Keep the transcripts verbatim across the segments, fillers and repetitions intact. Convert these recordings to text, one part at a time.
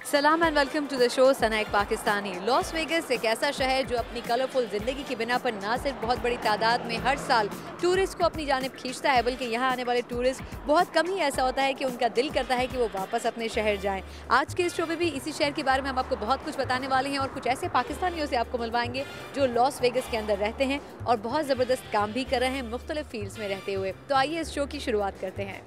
सलाम and welcome to the show Sana एक Pakistani. Las Vegas एक ऐसा शहर जो अपनी कलरफुल ज़िंदगी की बिना पर ना सिर्फ बहुत बड़ी तादाद में हर साल टूरिस्ट को अपनी जानिब खींचता है, बल्कि यहाँ आने वाले टूरिस्ट बहुत कम ही ऐसा होता है कि उनका दिल करता है कि वो वापस अपने शहर जाएं। आज के इस शो में भी इसी शहर के बारे में हम आपको बहुत कुछ बताने वाले हैं और कुछ ऐसे पाकिस्तानियों से आपको मिलवाएंगे जो लॉस वेगस के अंदर रहते हैं और बहुत ज़बरदस्त काम भी कर रहे हैं मुख्तलिफ फील्ड्स में रहते हुए। तो आइए इस शो की शुरुआत करते हैं।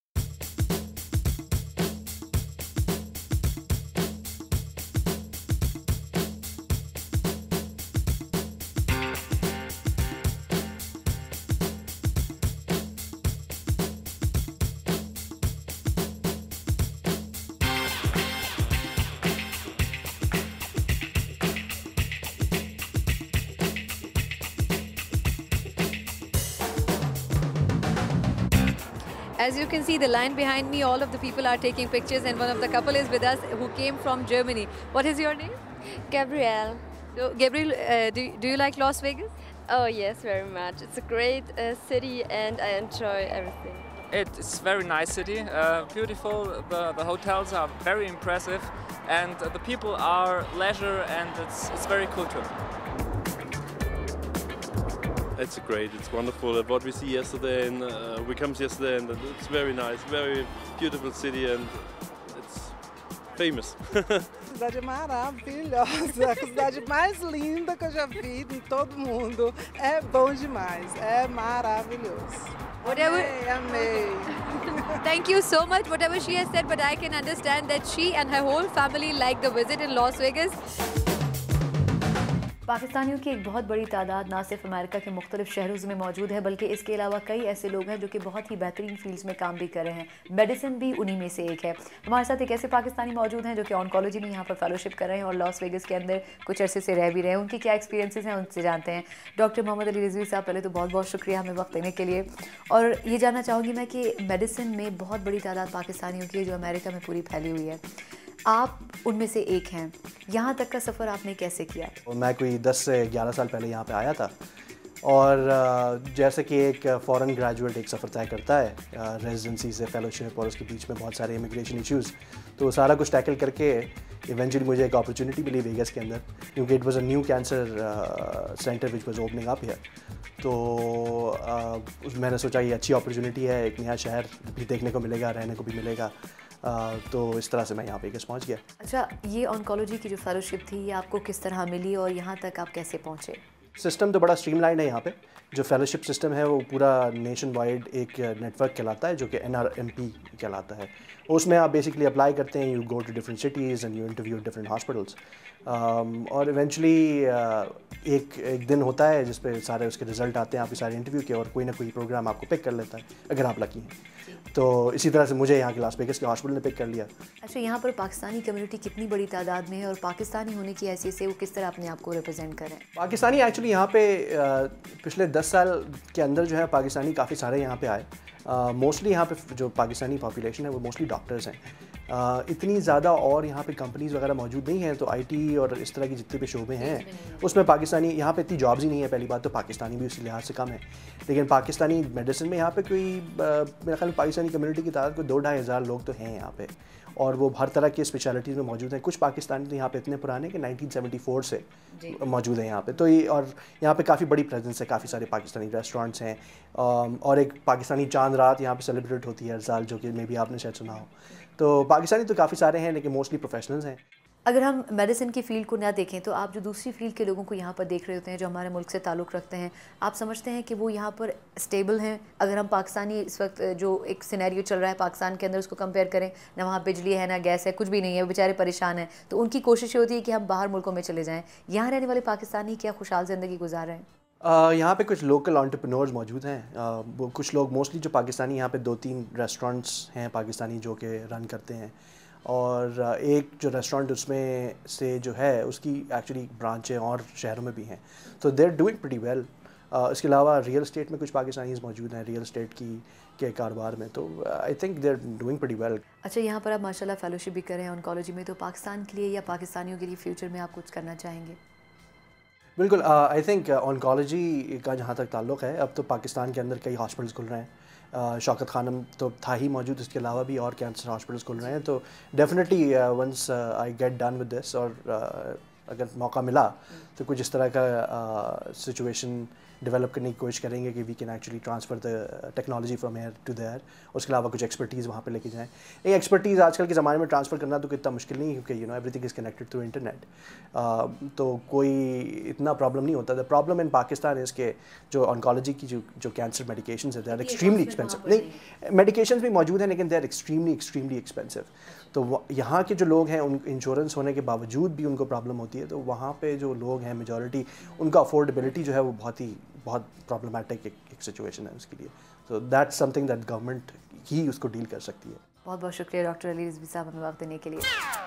As you can see the line behind me, all of the people are taking pictures and one of the couple is with us who came from Germany. What is your name? Gabrielle. So Gabriel, uh, do, do you like Las Vegas? Oh yes, very much. It's a great uh, city and I enjoy everything. It's a very nice city, uh, beautiful, the, the hotels are very impressive and the people are leisure and it's, it's very cool too. It's great, it's wonderful. What we see yesterday and uh, we come yesterday and it's very nice, very beautiful city and it's famous. Cidade maravilhosa, a cidade mais linda que eu já vi em todo mundo. É bom demais, é maravilhoso. Whatever. Amei, amei. Thank you so much, whatever she has said, but I can understand that she and her whole family like the visit in Las Vegas. पाकिस्तानियों की एक बहुत बड़ी तादाद ना सिर्फ America के मुख्तलिफ शहरों में मौजूद है, बल्कि इसके अलावा कई ऐसे लोग हैं जो कि बहुत ही बेहतरीन फील्ड्स में काम भी कर रहे हैं। मेडिसिन भी उन्हीं में से एक है। हमारे साथ एक ऐसे पाकिस्तानी मौजूद हैं जो कि ऑन्कोलॉजी में यहाँ पर फेलोशिप कर रहे हैं और लॉस वेगस के अंदर कुछ अरसे से रह भी रहे हैं। उनकी क्या एक्सपीरियंसेस हैं उनसे जानते हैं। डॉक्टर मोहम्मद अली रिजवी साहब, पहले तो बहुत बहुत शुक्रिया हमें वक्त देने के लिए। और ये जानना चाहूँगी मैं कि मेडिसिन में बहुत बड़ी तादाद पाकिस्तानियों की है जो अमेरिका में पूरी फैली हुई है, आप उनमें से एक हैं। यहाँ तक का सफ़र आपने कैसे किया? मैं कोई दस से ग्यारह साल पहले यहाँ पे आया था और जैसे कि एक फ़ॉरेन ग्रेजुएट एक सफ़र तय करता है रेजिडेंसी से फेलोशिप और उसके बीच में बहुत सारे इमिग्रेशन इश्यूज़, तो सारा कुछ टैकल करके इवेंचुअली मुझे एक अपॉर्चुनिटी मिली वेगस के अंदर, क्योंकि it was a new cancer centre which was opening up here. तो uh, मैंने सोचा ये अच्छी अपॉर्चुनिटी है, एक नया शहर भी देखने को मिलेगा, रहने को भी मिलेगा। Uh, तो इस तरह से मैं यहाँ वेगस पहुँच गया। अच्छा, ये ऑन्कोलॉजी की जो फेलोशिप थी ये आपको किस तरह मिली और यहाँ तक आप कैसे पहुँचे? सिस्टम तो बड़ा स्ट्रीमलाइन है यहाँ पे। जो फेलोशिप सिस्टम है वो पूरा नेशन वाइड एक नेटवर्क कहलाता है जो कि एन आर एम पी कहलाता है। उसमें आप बेसिकली अप्लाई करते हैं, you go to different cities and you interview different hospitals और इवेंचुअली एक एक दिन होता है जिस पे सारे उसके रिज़ल्ट आते हैं आपके सारे इंटरव्यू के और कोई ना कोई प्रोग्राम आपको पिक कर लेता है अगर आप लकी हैं। तो इसी तरह से मुझे यहाँ के लास वेगस के हॉस्पिटल ने पिक कर लिया। अच्छा, यहाँ पर पाकिस्तानी कम्युनिटी कितनी बड़ी तादाद में है और पाकिस्तानी होने की हैसियत से वो किस तरह अपने आप को रिप्रेजेंट करें? पाकिस्तानी एक्चुअली यहाँ पे पिछले दस साल के अंदर जो है पाकिस्तानी काफ़ी सारे यहाँ पे आए। मोस्टली uh, यहाँ पे जो पाकिस्तानी पॉपुलेशन है वो मोस्टली डॉक्टर्स हैं। uh, इतनी ज़्यादा और यहाँ पे कंपनीज़ वगैरह मौजूद नहीं हैं, तो आईटी और इस तरह की जितने भी शोबे हैं उसमें पाकिस्तानी यहाँ पे इतनी जॉब्स ही नहीं है। पहली बात तो पाकिस्तानी भी उसी लिहाज से कम है, लेकिन पाकिस्तानी मेडिसिन में यहाँ पे कोई मेरे ख्याल में पाकिस्तानी कम्युनिटी की तादाद कोई दो ढाई हज़ार लोग तो हैं यहाँ पे और वो हर तरह के स्पेशलिटीज़ में मौजूद हैं। कुछ पाकिस्तानी तो यहाँ पे इतने पुराने कि नाइनटीन सेवेंटी फोर से मौजूद हैं यहाँ पे। तो ये और यहाँ पे काफ़ी बड़ी प्रेजेंस है, काफ़ी सारे पाकिस्तानी रेस्टोरेंट्स हैं और एक पाकिस्तानी चांद रात यहाँ पे सेलिब्रेट होती है हर साल, जो कि मे भी आपने शायद सुना हो। तो पाकिस्तानी तो काफ़ी सारे हैं लेकिन मोस्टली प्रोफेशनल्स हैं। अगर हम मेडिसिन की फ़ील्ड को ना देखें तो आप जो दूसरी फील्ड के लोगों को यहाँ पर देख रहे होते हैं जो हमारे मुल्क से ताल्लुक़ रखते हैं, आप समझते हैं कि वो यहाँ पर स्टेबल हैं? अगर हम पाकिस्तानी इस वक्त जो एक सिनेरियो चल रहा है पाकिस्तान के अंदर उसको कंपेयर करें, ना वहाँ बिजली है ना गैस है, कुछ भी नहीं है, वो बेचारे परेशान हैं, तो उनकी कोशिश होती है कि हम बाहर मुल्कों में चले जाएँ। यहाँ रहने वाले पाकिस्तानी क्या खुशहाल ज़िंदगी गुजार रहे हैं? Uh, यहाँ पे कुछ लोकल एंटरप्रेन्योर्स मौजूद हैं। uh, वो कुछ लोग मोस्टली जो पाकिस्तानी यहाँ पे दो तीन रेस्टोरेंट्स हैं पाकिस्तानी जो कि रन करते हैं और uh, एक जो रेस्टोरेंट उसमें से जो है उसकी एक्चुअली ब्रांचें और शहरों में भी हैं, तो they are doing pretty well. इसके अलावा रियल एस्टेट में कुछ पाकिस्तानीज़ मौजूद हैं रियल एस्टेट की के कारोबार में, तो I think they are doing pretty well. अच्छा, यहाँ पर आप माशाल्लाह फेलोशिप भी कर रहे हैं ऑन्कोलॉजी में, तो पाकिस्तान के लिए या पाकिस्तानियों के लिए फ्यूचर में आप कुछ करना चाहेंगे? बिल्कुल, आई थिंक ऑन्कोलॉजी का जहाँ तक ताल्लुक़ है, अब तो पाकिस्तान के अंदर कई हॉस्पिटल्स खुल रहे हैं। uh, शौकत खानम तो था ही मौजूद, इसके अलावा भी और कैंसर हॉस्पिटल्स खुल रहे हैं। तो definitely once I get done with this, और uh, अगर मौका मिला तो कुछ इस तरह का सिचुएशन uh, डेवलप करने की कोशिश करेंगे कि we can actually transfer the technology from here to there. उसके अलावा कुछ एक्सपर्टीज़ वहाँ पे लेके जाएं। ये एक्सपर्टीज़ आजकल के ज़माने में ट्रांसफ़र करना तो कितना मुश्किल नहीं है, क्योंकि you know everything is connected through internet. तो कोई इतना प्रॉब्लम नहीं होता। The problem in Pakistan is के जो ऑन्कोलॉजी की जो जो कैंसर मेडिकेशंस है, दे आर एक्सट्रीमली एक्सपेंसिव। नहीं, मेडिकेशंस भी मौजूद हैं, लेकिन they are extremely extremely expensive. तो यहाँ के जो लोग हैं, उन इंश्योरेंस होने के बावजूद भी उनको प्रॉब्लम होती है। तो वहाँ पे जो लोग हैं मेजॉरिटी, उनका अफोर्डेबिलिटी जो है वो बहुत ही बहुत प्रॉब्लमेटिक एक, एक सिचुएशन है उसके लिए। So that's something that government ही उसको डील कर सकती है। बहुत बहुत शुक्रिया डॉक्टर अली रिजवी साहब हमें वक्त देने के लिए।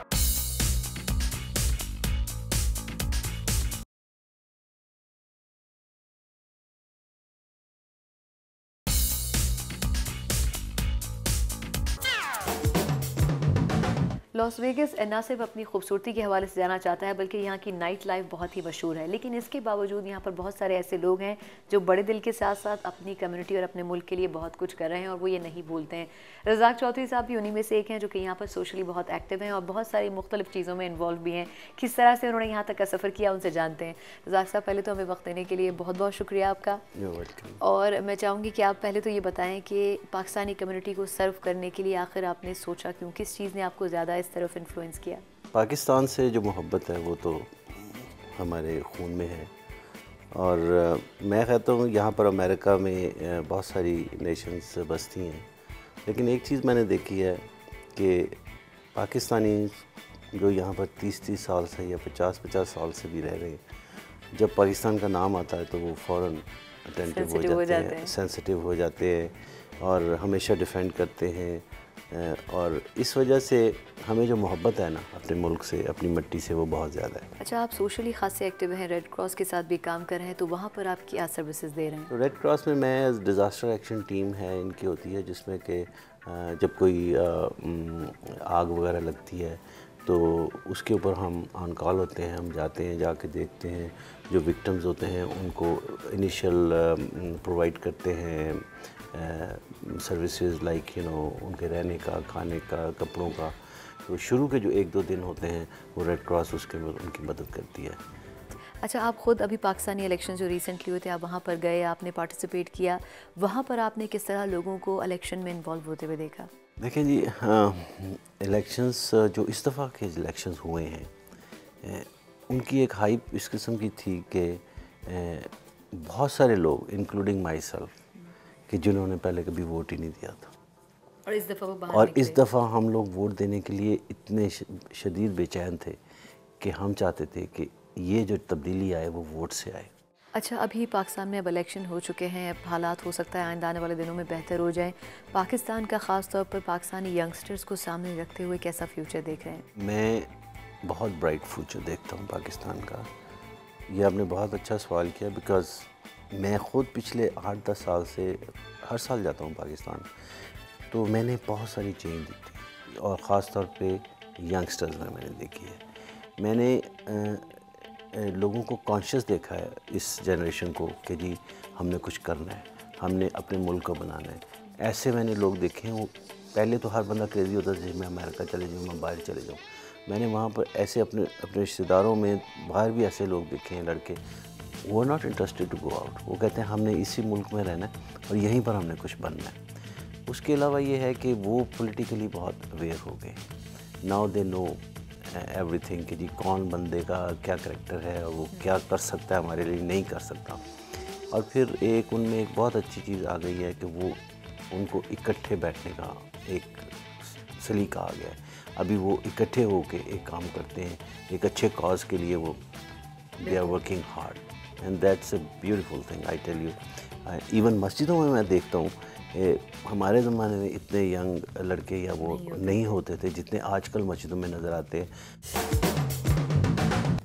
लॉस वेगस न सिर्फ अपनी खूबसूरती के हवाले से जाना चाहता है, बल्कि यहाँ की नाइट लाइफ बहुत ही मशहूर है। लेकिन इसके बावजूद यहाँ पर बहुत सारे ऐसे लोग हैं जो बड़े दिल के साथ साथ अपनी कम्युनिटी और अपने मुल्क के लिए बहुत कुछ कर रहे हैं, और वो ये नहीं भूलते हैं। रज़ाक चौधरी साहब भी उन्हीं में से एक हैं जो कि यहाँ पर सोशली बहुत एक्टिव हैं और बहुत सारी मुख्तलिफ चीज़ों में इन्वॉल्व भी हैं। किस तरह से उन्होंने यहाँ तक का सफ़र किया, उनसे जानते हैं। रज़ाक साहब, पहले तो हमें वक्त देने के लिए बहुत बहुत शुक्रिया आपका। और मैं चाहूँगी कि आप पहले तो ये बताएँ कि पाकिस्तानी कम्युनिटी को सर्व करने के लिए आखिर आपने सोचा क्यों, किस चीज़ ने आपको ज़्यादा इस तरफ इन्फ्लुएंस किया? पाकिस्तान से जो मोहब्बत है वो तो हमारे खून में है, और मैं कहता हूँ यहाँ पर अमेरिका में बहुत सारी नेशंस बसती हैं, लेकिन एक चीज़ मैंने देखी है कि पाकिस्तानी जो यहाँ पर तीस तीस साल से या पचास पचास साल से भी रह रहे हैं, जब पाकिस्तान का नाम आता है तो वो फ़ौरन अटेंटिव हो जाते हैं, सेंसिटिव हो जाते हैं और हमेशा डिफेंड करते हैं। और इस वजह से हमें जो मोहब्बत है ना अपने मुल्क से, अपनी मिट्टी से, वो बहुत ज़्यादा है। अच्छा, आप सोशली खास से एक्टिव हैं, रेड क्रॉस के साथ भी काम कर रहे हैं, तो वहाँ पर आप क्या सर्विसेज दे रहे हैं? तो रेड क्रॉस में मैं डिज़ास्टर एक्शन टीम है इनकी होती है, जिसमें कि जब कोई आग वगैरह लगती है तो उसके ऊपर हम ऑन कॉल होते हैं, हम जाते हैं, जाके देखते हैं, जो विक्टिम्स होते हैं उनको इनिशियल प्रोवाइड करते हैं सर्विसेज लाइक यू नो उनके रहने का, खाने का, कपड़ों का। तो शुरू के जो एक दो दिन होते हैं वो रेड क्रॉस उसके उनकी मदद करती है। अच्छा, आप ख़ुद अभी पाकिस्तानी इलेक्शन जो रिसेंटली हुए थे, आप वहाँ पर गए, आपने पार्टिसिपेट किया, वहाँ पर आपने किस तरह लोगों को इलेक्शन में इन्वॉल्व होते हुए देखा? देखें जी, हाँ, इलेक्शंस जो इस दफ़ा के इलेक्शंस हुए हैं उनकी एक हाइप इस किस्म की थी कि बहुत सारे लोग इंक्लूडिंग माई सेल्फ कि जिन्होंने पहले कभी वोट ही नहीं दिया था, और इस दफ़ा वो बाहर और इस दफ़ा हम लोग वोट देने के लिए इतने शदीद बेचैन थे कि हम चाहते थे कि ये जो तब्दीली आए वो वोट से आए। अच्छा, अभी पाकिस्तान में अब इलेक्शन हो चुके हैं, अब हालात हो सकता है आइंदा आने वाले दिनों में बेहतर हो जाए। पाकिस्तान का ख़ास तौर पर पाकिस्तानी यंगस्टर्स को सामने रखते हुए कैसा फ्यूचर देख रहे हैं? मैं बहुत ब्राइट फ्यूचर देखता हूँ पाकिस्तान का। ये आपने बहुत अच्छा सवाल किया, बिकॉज़ मैं ख़ुद पिछले आठ दस साल से हर साल जाता हूँ पाकिस्तान, तो मैंने बहुत सारी चेंज देखी, और ख़ास तौर पे यंगस्टर्स में मैंने देखी है। मैंने आ, लोगों को कॉन्शियस देखा है इस जनरेशन को कि जी हमने कुछ करना है, हमने अपने मुल्क को बनाना है। ऐसे मैंने लोग देखे हैं, वो पहले तो हर बंदा क्रेज़ी होता था, मैं अमेरिका चले जाऊँ, मैं बाहर चले जाऊँ। मैंने वहाँ पर ऐसे अपने अपने रिश्तेदारों में बाहर भी ऐसे लोग देखे हैं, लड़के, वो not interested to go out. वो कहते हैं हमने इसी मुल्क में रहना है और यहीं पर हमने कुछ बनना है। उसके अलावा ये है कि वो पॉलिटिकली बहुत अवेयर हो गए। नाउ दे नो एवरीथिंग कि जी कौन बंदे का क्या करैक्टर है और वो क्या कर सकता है, हमारे लिए नहीं कर सकता। और फिर एक उनमें एक बहुत अच्छी चीज़ आ गई है कि वो उनको इकट्ठे बैठने का एक सलीका आ गया है। अभी वो इकट्ठे होके एक काम करते हैं, एक अच्छे कॉज के लिए वो they are working hard, and that's a beautiful thing I tell you. Even मस्जिदों में मैं देखता हूँ, हमारे ज़माने में इतने यंग लड़के या वो नहीं होते थे जितने आजकल मस्जिदों में नज़र आते हैं।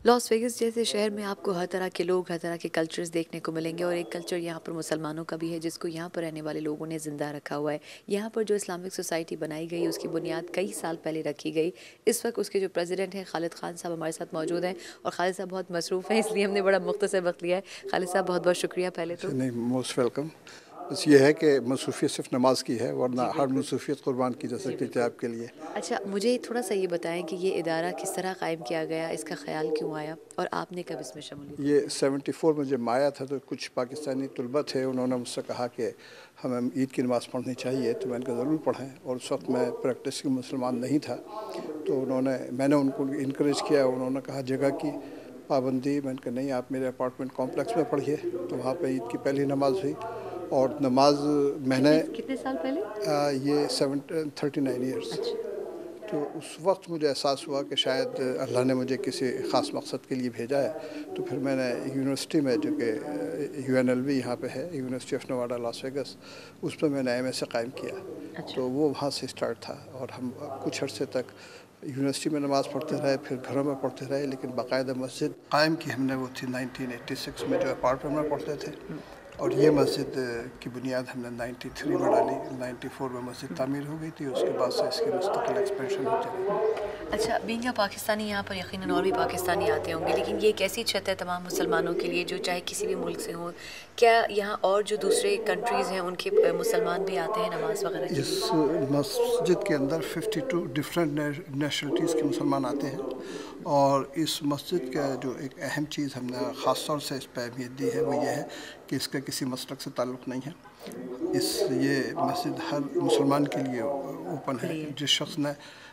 लॉस वेगस जैसे शहर में आपको हर तरह के लोग, हर तरह के कल्चर्स देखने को मिलेंगे और एक कल्चर यहाँ पर मुसलमानों का भी है जिसको यहाँ पर रहने वाले लोगों ने ज़िंदा रखा हुआ है। यहाँ पर जो इस्लामिक सोसाइटी बनाई गई उसकी बुनियाद कई साल पहले रखी गई। इस वक्त उसके जो प्रेसिडेंट हैं खालिद खान साहब हमारे साथ मौजूद हैं और खालिद साहब बहुत मसरूफ़ हैं, इसलिए हमने बड़ा मुख्तसर वक्त लिया है। खालिद साहब बहुत बहुत शुक्रिया। पहले तो नहीं, मोस्ट वेलकम। बस ये है कि मसरूफियत सिर्फ नमाज की है, वरना हर मसरूफियत कुर्बान की जा सकती है आपके लिए। अच्छा, मुझे थोड़ा सा ये बताएं कि ये इदारा किस तरह कायम किया गया, इसका ख्याल क्यों आया और आपने कब इसमें शमूलियत? ये सेवेंटी फोर में जब आया था तो कुछ पाकिस्तानी तलबा थे, उन्होंने मुझसे कहा कि हमें ईद की नमाज़ पढ़नी चाहिए, तो मैंने कहा ज़रूर पढ़ें। और उस वक्त मैं प्रैक्टिसिंग मुसलमान नहीं था, तो उन्होंने मैंने उनको इनक्रेज किया। उन्होंने कहा जगह की पाबंदी, मैंने कहा नहीं, आप मेरे अपार्टमेंट कॉम्प्लेक्स में पढ़िए। तो वहाँ पे ईद की पहली नमाज़ हुई और नमाज मैंने कितने साल पहले? आ, ये सेवन थर्टी नाइन ईयर्स। तो उस वक्त मुझे एहसास हुआ कि शायद अल्लाह ने मुझे किसी ख़ास मकसद के लिए भेजा है। तो फिर मैंने यूनिवर्सिटी में, जो कि यू एन एल वी यहाँ पे है, university of Nevada Las Vegas, उस पर मैंने एम एस ए कायम किया। अच्छा। तो वो वहाँ से स्टार्ट था और हम कुछ अर्से तक यूनिवर्सिटी में नमाज़ पढ़ते रहे, फिर घरों में पढ़ते रहे, लेकिन बाकायदा मस्जिद कायम की हमने वो थी नाइनटीन एटी सिक्स में, जो अपार्टमेंट में पढ़ते थे। और ये मस्जिद की बुनियाद हमने नाइन्टी थ्री में डाली। नाइन्टी फोर में मस्जिद तामीर हो गई थी, उसके बाद से इसकी मुस्तकिल एक्सपेंशन होती रही। अच्छा, बीइंग अ पाकिस्तानी यहाँ पर यकीनन और भी पाकिस्तानी आते होंगे, लेकिन ये एक ऐसी छत है तमाम मुसलमानों के लिए जो चाहे किसी भी मुल्क से हों। क्या यहाँ और जो दूसरे कंट्रीज़ हैं उनके मुसलमान भी आते हैं नमाज वगैरह? इस मस्जिद के अंदर फिफ्टी टू डिफरेंट नेशनलिटीज़ के मुसलमान आते हैं। और इस मस्जिद का जो एक अहम चीज़ हमने ख़ास तौर से इस पर अहमियत दी है वो ये है कि इसका किसी मसलक से ताल्लुक़ नहीं है। इस ये मस्जिद हर मुसलमान के लिए ओपन है। जिस शख्स ने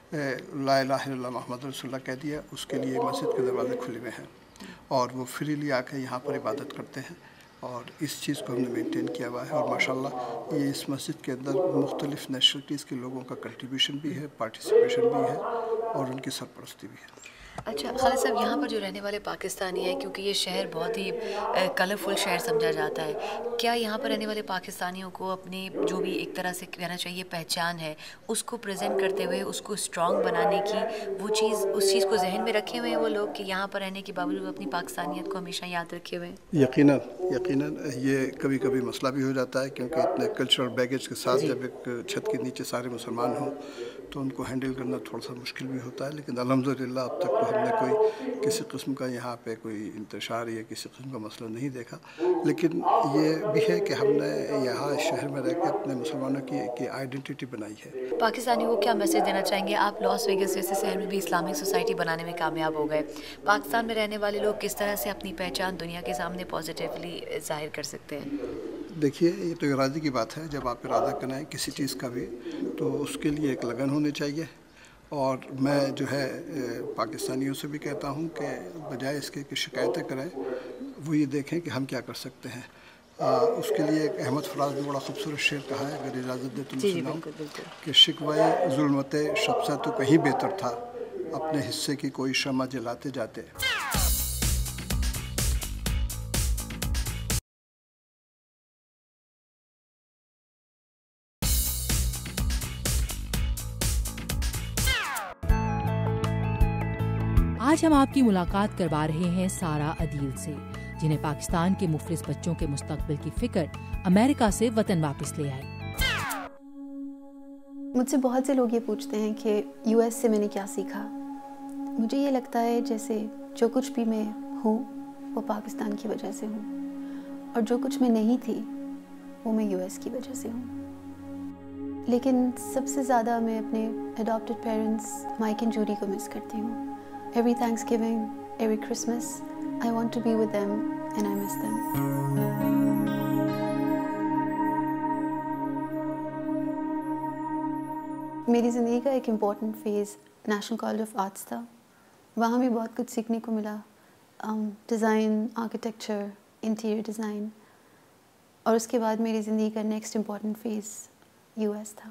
ला इलाहा इल्लल्लाह मुहम्मद रसूलुल्लाह कह दिया, उसके लिए मस्जिद के दरवाज़े खुले हुए हैं और वो फ्रीली आके यहाँ पर इबादत करते हैं। और इस चीज़ को हमने मेंटेन किया हुआ है और माशाल्लाह ये इस मस्जिद के अंदर मुख्तलिफ़ नेशनलिटीज़ के लोगों का कंट्रीब्यूशन भी है, पार्टिसिपेशन भी है और उनकी सरपरस्ती भी है। अच्छा खालिद साहब, यहाँ पर जो रहने वाले पाकिस्तानी हैं, क्योंकि ये शहर बहुत ही कलरफुल शहर समझा जाता है, क्या यहाँ पर रहने वाले पाकिस्तानियों को अपनी जो भी एक तरह से कहना चाहिए पहचान है, उसको प्रेजेंट करते हुए उसको स्ट्रॉन्ग बनाने की वो चीज़, उस चीज़ को जहन में रखे हुए हैं वो लोग कि यहाँ पर रहने के बावजूद अपनी पाकिस्तानियत को हमेशा याद रखे हुए हैं? यकीनन यकीनन ये कभी कभी मसला भी हो जाता है, क्योंकि इतने कल्चरल बैगेज के साथ जब एक छत के नीचे सारे मुसलमान हों तो उनको हैंडल करना थोड़ा सा मुश्किल भी होता है। लेकिन अल्हम्दुलिल्लाह अब तक तो हमने कोई किसी किस्म का यहाँ पे कोई इंतशार या किसी किस्म का मसला नहीं देखा। लेकिन ये भी है कि हमने यहाँ शहर में रह के अपने मुसलमानों की, की आइडेंटिटी बनाई है। पाकिस्तानियों को क्या मैसेज देना चाहेंगे आप? लॉस वेगस जैसे शहर में भी इस्लामिक सोसाइटी बनाने में कामयाब हो गए, पाकिस्तान में रहने वाले लोग किस तरह से अपनी पहचान दुनिया के सामने पॉजिटिवली जाहिर कर सकते हैं? देखिए, ये तो इरादे की बात है। जब आप इरादा कराएं किसी चीज़ का भी, तो उसके लिए एक लगन होनी चाहिए। और मैं जो है पाकिस्तानियों से भी कहता हूँ कि बजाय इसके कि शिकायतें करें, वो ये देखें कि हम क्या कर सकते हैं। आ, उसके लिए एक अहमद फराज ने बड़ा खूबसूरत शेर कहा है, अगर इजाज़त दे तो मैं सुनाऊं, कि शिकवाए जुल्मते शब्सा तो कहीं बेहतर था, अपने हिस्से की कोई शमा जलाते जाते। आज हम आपकी मुलाकात करवा रहे हैं सारा अदील से, जिन्हें पाकिस्तान के मुफलिस बच्चों के मुस्तकबिल की फिक्र अमेरिका से वतन वापस ले आई। मुझसे बहुत से लोग ये पूछते हैं कि यूएस से मैंने क्या सीखा। मुझे ये लगता है जैसे जो कुछ भी मैं हूँ वो पाकिस्तान की वजह से हूँ, और जो कुछ मैं नहीं थी वो मैं यूएस की वजह से हूँ। लेकिन सबसे ज़्यादा मैं अपने adopted parents Mike and Judy को मिस करती हूँ। Every Thanksgiving, every Christmas, I want to be with them and I miss them. मेरी ज़िंदगी का एक important phase national college of arts था। वहाँ भी बहुत कुछ सीखने को मिला, डिज़ाइन, आर्किटेक्चर, इंटीरियर डिज़ाइन। और उसके बाद मेरी ज़िंदगी का नेक्स्ट इम्पॉर्टेंट फेज़ यूएस था।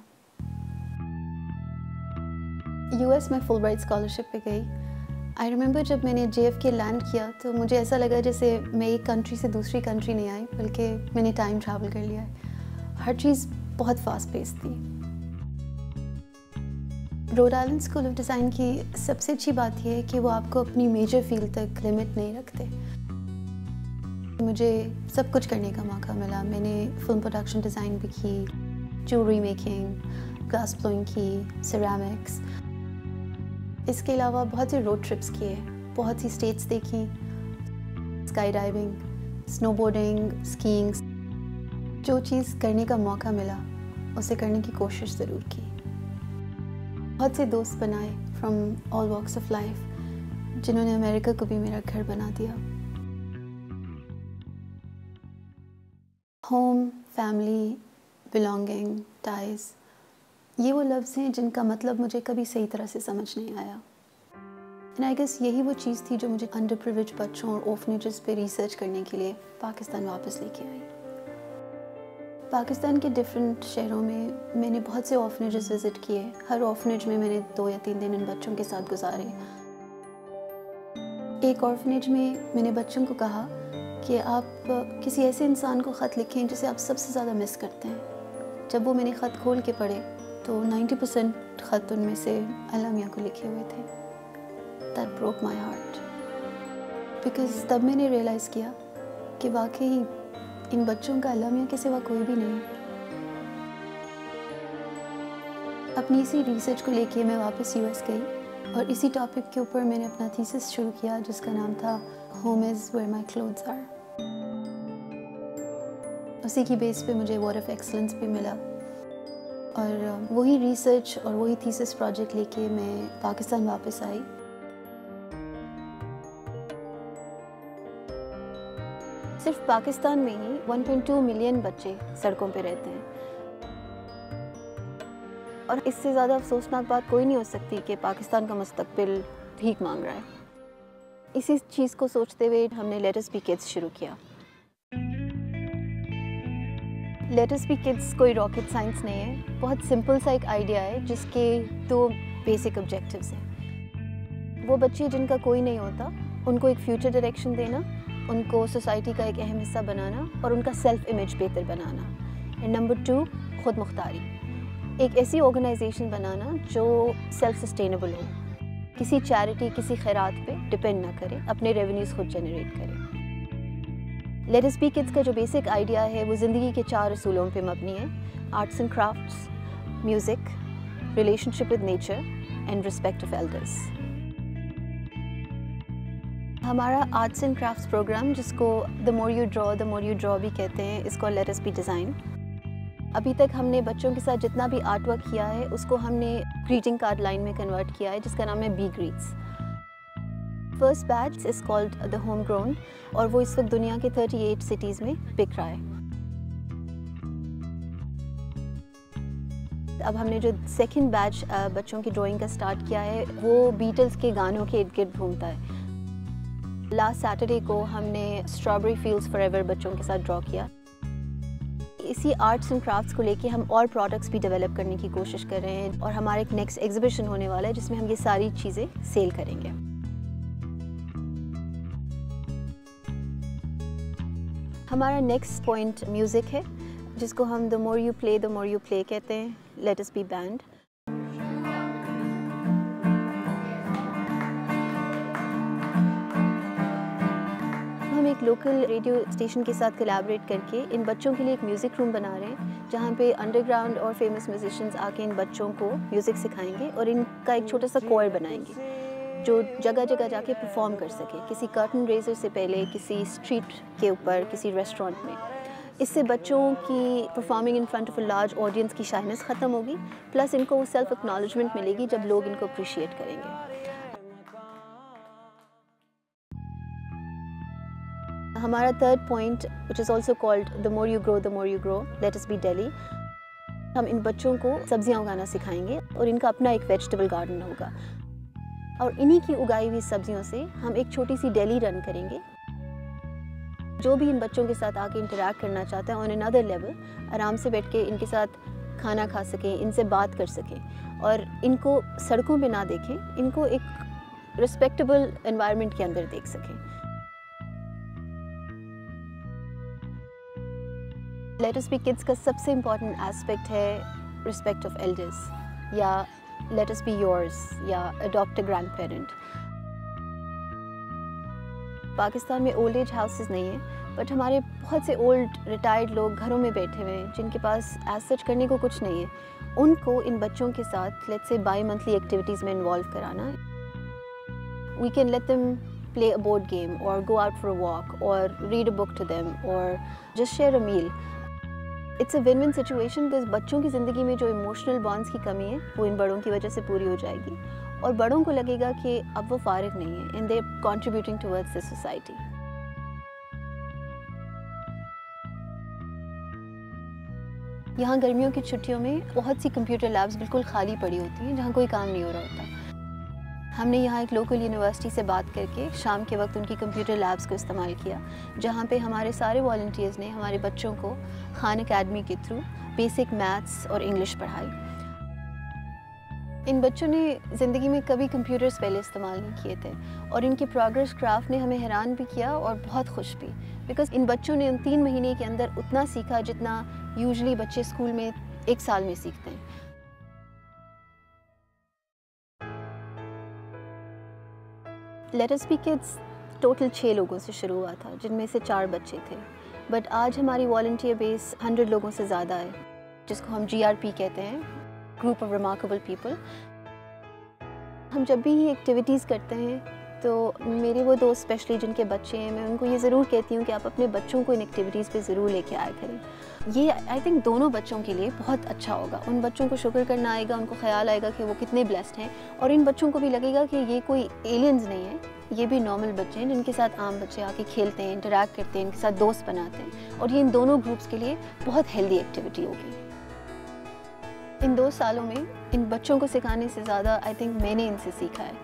यूएस में फुलब्राइट स्कॉलरशिप पे गई। आई रिमेंबर जब मैंने जे एफ के लैंड किया तो मुझे ऐसा लगा जैसे मैं एक कंट्री से दूसरी कंट्री नहीं आई, बल्कि मैंने टाइम ट्रैवल कर लिया है। हर चीज़ बहुत फास्ट पेस थी। Rhode Island School of Design की सबसे अच्छी बात यह है कि वो आपको अपनी मेजर फील्ड तक लिमिट नहीं रखते। मुझे सब कुछ करने का मौका मिला। मैंने फिल्म प्रोडक्शन डिज़ाइन भी की, ज्वेलरी मेकिंग, ग्लास ब्लोइंग की, सिरेमिक्स। इसके अलावा बहुत से रोड ट्रिप्स किए, बहुत सी स्टेट्स देखी, स्काई डाइविंग, स्नोबोर्डिंग, स्कीइंग। जो चीज़ करने का मौका मिला उसे करने की कोशिश ज़रूर की। बहुत से दोस्त बनाए from all walks of life, जिन्होंने अमेरिका को भी मेरा घर बना दिया। होम, फैमिली, बिलोंगिंग, टाइज, ये वो लफ्ज़ हैं जिनका मतलब मुझे कभी सही तरह से समझ नहीं आया। एंड आई गेस यही वो चीज़ थी जो मुझे अंडर प्रिविलेज बच्चों और ऑर्फनेजेस पे रिसर्च करने के लिए पाकिस्तान वापस लेके आई। पाकिस्तान के डिफरेंट शहरों में मैंने बहुत से ऑर्फनेजेस विज़िट किए। हर ऑर्फनेज में मैंने दो या तीन दिन इन बच्चों के साथ गुजारे। एक ऑर्फनेज में मैंने बच्चों को कहा कि आप किसी ऐसे इंसान को ख़त लिखें जिसे आप सबसे ज़्यादा मिस करते हैं। जब वो मैंने ख़त खोल के पढ़े तो नब्बे परसेंट ख़त उनमें से अल्लाह मियाँ को लिखे हुए थे। That broke my heart, because तब मैंने रियलाइज़ किया कि वाकई इन बच्चों का अल्लाह मियाँ के सिवा कोई भी नहीं। अपनी इसी रिसर्च को लेके मैं वापस यूएस गई और इसी टॉपिक के ऊपर मैंने अपना थीसिस शुरू किया जिसका नाम था home is where my clothes are. उसी की बेस पे मुझे अवार्ड ऑफ एक्सलेंस भी मिला और वही रिसर्च और वही थीसिस प्रोजेक्ट लेके मैं पाकिस्तान वापस आई। सिर्फ पाकिस्तान में ही एक पॉइंट दो मिलियन बच्चे सड़कों पे रहते हैं और इससे ज़्यादा अफसोसनाक बात कोई नहीं हो सकती कि पाकिस्तान का मुस्तकबिल भीख मांग रहा है। इसी चीज़ को सोचते हुए हमने लेट अस बी किड्स शुरू किया। लेट अस बी किड्स कोई रॉकेट साइंस नहीं है, बहुत सिंपल सा एक आइडिया है जिसके दो बेसिक ऑब्जेक्टिव्स हैं। वो बच्चे जिनका कोई नहीं होता उनको एक फ्यूचर डायरेक्शन देना, उनको सोसाइटी का एक अहम हिस्सा बनाना और उनका सेल्फ इमेज बेहतर बनाना। एंड नंबर टू, खुद मुख्तारी, एक ऐसी ऑर्गेनाइजेशन बनाना जो सेल्फ सस्टेनेबल हो, किसी चैरिटी, किसी खैरात पे डिपेंड ना करे, अपने रेवेन्यूज़ खुद जनरेट करे। लेट अस बी किड्स का जो बेसिक आइडिया है वो ज़िंदगी के चार असूलों पे मबनी है: arts and crafts, music, relationship with nature and respect of elders. हमारा आर्ट्स एंड क्राफ्ट्स प्रोग्राम, जिसको the more you draw the more you draw भी कहते हैं, इसको लेट अस बी डिज़ाइन। अभी तक हमने बच्चों के साथ जितना भी आर्ट वर्क किया है उसको हमने ग्रीटिंग कार्ड लाइन में कन्वर्ट किया है जिसका नाम है be greets. First batch is called the home grown और वो इस वक्त दुनिया के अड़तीस सिटीज़ में बिक रहा है। अब हमने जो सेकंड बैच बच्चों की ड्राइंग का स्टार्ट किया है वो बीटल्स के गानों के इर्द गिर्द घूमता है। लास्ट सैटरडे को हमने स्ट्रॉबेरी फील्ड्स फॉरएवर बच्चों के साथ ड्रॉ किया। इसी आर्ट्स एंड क्राफ्ट्स को लेके हम और प्रोडक्ट्स भी डेवलप करने की कोशिश कर रहे हैं और हमारा एक नेक्स्ट एग्जीबिशन होने वाला है जिसमें हम ये सारी चीज़ें सेल करेंगे। हमारा नेक्स्ट पॉइंट म्यूज़िक है जिसको हम the more you play the more you play कहते हैं। Let us be band. हम एक लोकल रेडियो स्टेशन के साथ कोलैबोरेट करके इन बच्चों के लिए एक म्यूज़िक रूम बना रहे हैं जहाँ पे अंडरग्राउंड और फेमस म्यूजिशियंस आके इन बच्चों को म्यूज़िक सिखाएंगे और इनका एक छोटा सा कोयर बनाएंगे जो जगह जगह जाके परफॉर्म कर सके, किसी कर्टन रेजर से पहले, किसी स्ट्रीट के ऊपर, किसी रेस्टोरेंट में। इससे बच्चों की performing in front of a large audience की शाइनेस ख़त्म होगी, प्लस इनको वो सेल्फ एक्नॉलेजमेंट मिलेगी जब लोग इनको अप्रिशिएट करेंगे। हमारा third point which is also called the more you grow the more you grow, let us be Delhi. हम इन बच्चों को सब्जियां उगाना सिखाएंगे और इनका अपना एक वेजिटेबल गार्डन होगा और इन्हीं की उगाई हुई सब्जियों से हम एक छोटी सी डेली रन करेंगे। जो भी इन बच्चों के साथ आके इंटरैक्ट करना चाहता है ऑन अनदर लेवल, आराम से बैठ के इनके साथ खाना खा सकें, इनसे बात कर सकें और इनको सड़कों पे ना देखें, इनको एक रिस्पेक्टेबल एनवायरनमेंट के अंदर देख सकें। लेट अस बी किड्स का सबसे इम्पॉर्टेंट एस्पेक्ट है रिस्पेक्ट ऑफ एल्डर्स या let us be yours या adopt a grandparent. पाकिस्तान में ओल्ड एज हाउसेस नहीं है, बट हमारे बहुत से ओल्ड रिटायर्ड लोग घरों में बैठे हुए हैं जिनके पास एज सच करने को कुछ नहीं है. उनको इन बच्चों के साथ let's say bi monthly activities में इन्वॉल्व कराना. We can let them play a board game or go out for a walk or read a book to them or just share a meal. It's a win-win situation because बच्चों की ज़िंदगी में जो emotional bonds की कमी है वो इन बड़ों की वजह से पूरी हो जाएगी और बड़ों को लगेगा कि अब वो फारिग नहीं है and they're contributing towards the society. यहाँ गर्मियों की छुट्टियों में बहुत सी कंप्यूटर लैब्स बिल्कुल खाली पड़ी होती हैं जहाँ कोई काम नहीं हो रहा होता. हमने यहाँ एक लोकल यूनिवर्सिटी से बात करके शाम के वक्त उनकी कंप्यूटर लैब्स को इस्तेमाल किया जहाँ पे हमारे सारे वॉलंटियर्स ने हमारे बच्चों को खान अकेडमी के थ्रू बेसिक मैथ्स और इंग्लिश पढ़ाई. इन बच्चों ने ज़िंदगी में कभी कंप्यूटर्स पहले इस्तेमाल नहीं किए थे और इनके प्रोग्रेस ग्राफ ने हमें हैरान भी किया और बहुत खुश भी, बिकॉज इन बच्चों ने उन तीन महीने के अंदर उतना सीखा जितना यूजुअली बच्चे स्कूल में एक साल में सीखते हैं. Let us be kids total छः लोगों से शुरू हुआ था जिनमें से चार बच्चे थे, बट आज हमारी वॉलंटियर बेस हंड्रेड लोगों से ज़्यादा है जिसको हम जी आर पी कहते हैं, ग्रुप ऑफ रिमार्केबल पीपल. हम जब भी ये एक्टिविटीज़ करते हैं तो मेरे वो दोस्त स्पेशली जिनके बच्चे हैं मैं उनको ये ज़रूर कहती हूँ कि आप अपने बच्चों को इन एक्टिविटीज़ पे ज़रूर लेके आया करें. ये आई थिंक दोनों बच्चों के लिए बहुत अच्छा होगा. उन बच्चों को शुक्र करना आएगा, उनको ख्याल आएगा कि वो कितने ब्लेस्ड हैं और इन बच्चों को भी लगेगा कि ये कोई एलियंस नहीं है, ये भी नॉर्मल बच्चे हैं जिनके साथ आम बच्चे आके खेलते हैं, इंटरैक्ट करते हैं, इनके साथ दोस्त बनाते हैं और ये इन दोनों ग्रुप्स के लिए बहुत हेल्दी एक्टिविटी होगी. इन दो सालों में इन बच्चों को सिखाने से ज़्यादा आई थिंक मैंने इनसे सीखा है.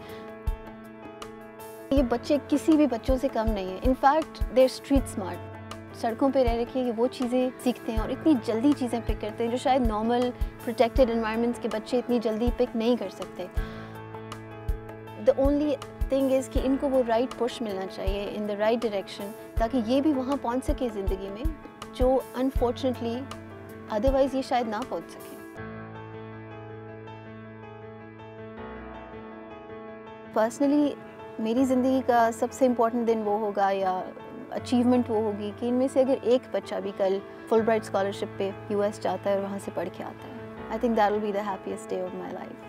ये बच्चे किसी भी बच्चों से कम नहीं है. In fact they are street smart. सड़कों पे रह रखे ये वो चीज़ें सीखते हैं और इतनी जल्दी चीज़ें पिक करते हैं जो शायद नॉर्मल प्रोटेक्टेड एनवायरनमेंट्स के बच्चे इतनी जल्दी पिक नहीं कर सकते. द ओनली थिंग इज़ कि इनको वो राइट पुश मिलना चाहिए इन द राइट डायरेक्शन ताकि ये भी वहाँ पहुँच सके ज़िंदगी में जो अनफॉर्चुनेटली अदरवाइज़ ये शायद ना पहुँच सके. पर्सनली मेरी ज़िंदगी का सबसे इम्पोर्टेंट दिन वो होगा या अचीवमेंट वो होगी कि इनमें से अगर एक बच्चा भी कल फुलब्राइट स्कॉलरशिप पे यूएस जाता है और वहाँ से पढ़ के आता है. I think that will be the happiest day of my life.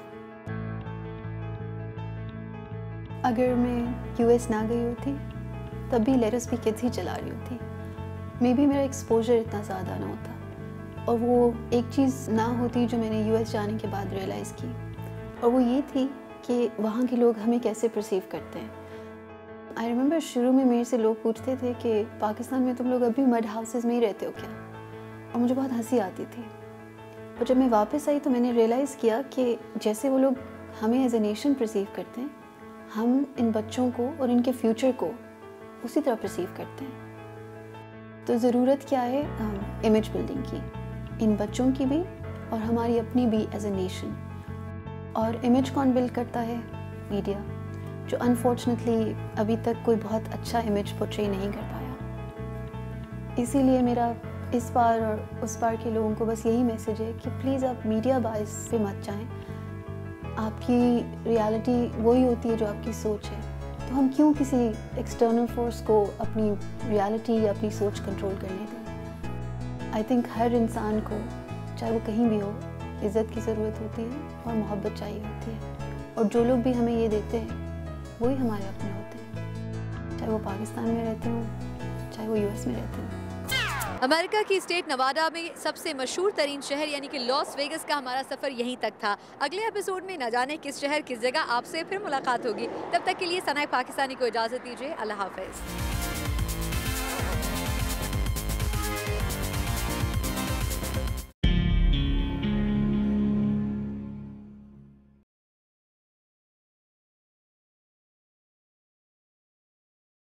अगर मैं यूएस ना गई होती तब भी लेट अस बी किड्स ही चला रही होती. मे बी मेरा एक्सपोजर इतना ज़्यादा ना होता और वो एक चीज़ ना होती जो मैंने यूएस जाने के बाद रियलाइज़ की और वो ये थी कि वहाँ के लोग हमें कैसे परसीव करते हैं. आई रिमेंबर शुरू में मेरे से लोग पूछते थे कि पाकिस्तान में तुम लोग अभी मड हाउसेस में ही रहते हो क्या, और मुझे बहुत हंसी आती थी. पर जब मैं वापस आई तो मैंने रियलाइज़ किया कि जैसे वो लोग हमें एज ए नेशन परसीव करते हैं हम इन बच्चों को और इनके फ्यूचर को उसी तरह परसीव करते हैं. तो ज़रूरत क्या है इमेज बिल्डिंग की, इन बच्चों की भी और हमारी अपनी भी एज ए नेशन. और इमेज कौन बिल्ड करता है? मीडिया, जो अनफॉर्चुनेटली अभी तक कोई बहुत अच्छा इमेज पोर्ट्रे नहीं कर पाया. इसीलिए मेरा इस बार और उस बार के लोगों को बस यही मैसेज है कि प्लीज़ आप मीडिया बायस पे मत जाएं. आपकी रियलिटी वही होती है जो आपकी सोच है. तो हम क्यों किसी एक्सटर्नल फोर्स को अपनी रियलिटी या अपनी सोच कंट्रोल करने दें? आई थिंक हर इंसान को चाहे वो कहीं भी हो इज़्ज़त की ज़रूरत होती है और मोहब्बत चाहिए होती है. और जो लोग भी हमें ये देते हैं वही हमारे अपने होते हैं, चाहे वो पाकिस्तान में रहते हों चाहे वो यूएस में रहते हों. अमेरिका की स्टेट नवाडा में सबसे मशहूर तरीन शहर यानी कि लॉस वेगस का हमारा सफ़र यहीं तक था. अगले एपिसोड में न जाने किस शहर किस जगह आपसे फिर मुलाकात होगी. तब तक के लिए सना एक पाकिस्तानी को इजाज़त दीजिए. अल्लाह हाफ़िज़.